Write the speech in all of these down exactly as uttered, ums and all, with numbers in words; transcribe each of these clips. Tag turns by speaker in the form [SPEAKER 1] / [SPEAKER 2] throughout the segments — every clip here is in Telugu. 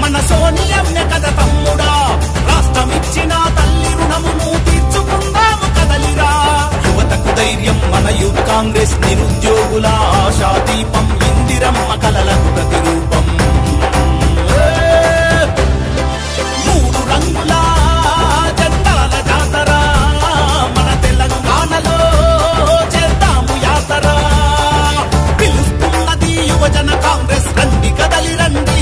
[SPEAKER 1] మన సోనియమ్మ కథ తమ్ముడా రాష్ట్రమిచ్చిన తల్లి రుణమును తీర్చుకుందాము కదలిరా యువతకు ధైర్యం మన యూత్ కాంగ్రెస్ నిరుద్యోగుల ఆశా దీపం ఇందిరమ్మ కలలకు ప్రతిరూపం మూడు రంగుల జెండాల జాతర మన తెలంగాణలో చేద్దాము యాతర పిలుస్తున్నది యువజన కాంగ్రెస్ రండి కదలి రండి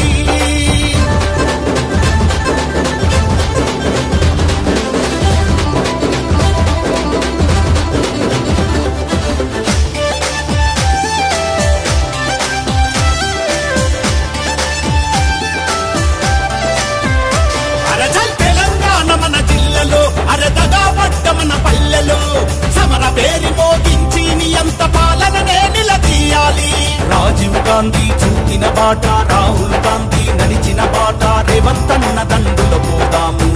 [SPEAKER 1] మన పల్లెలో సమర పేరి మోగించి నియంత పాలననే నిలదీయాలి రాజీవ్ గాంధీ చూపిన బాట రాహుల్ గాంధీ నడిచిన బాట రేవంత్ అన్న దండులో పోదాము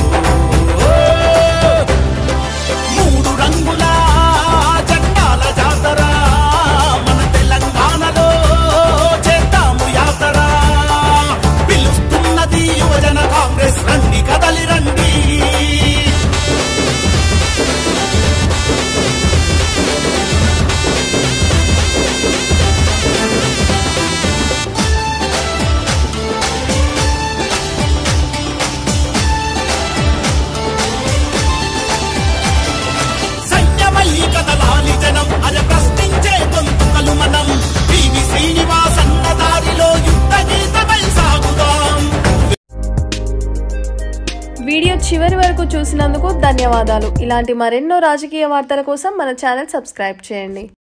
[SPEAKER 1] మూడు రంగుల జెండాల జాతర మన తెలంగాణలో చేద్దాము యాతర పిలుస్తున్నది యువజన కాంగ్రెస్ రండి కదలి రండి
[SPEAKER 2] వీడియో చివరి వరకు చూసినందుకు ధన్యవాదాలు. ఇలాంటి మరెన్నో రాజకీయ వార్తల కోసం మన ఛానల్ సబ్స్క్రైబ్ చేయండి.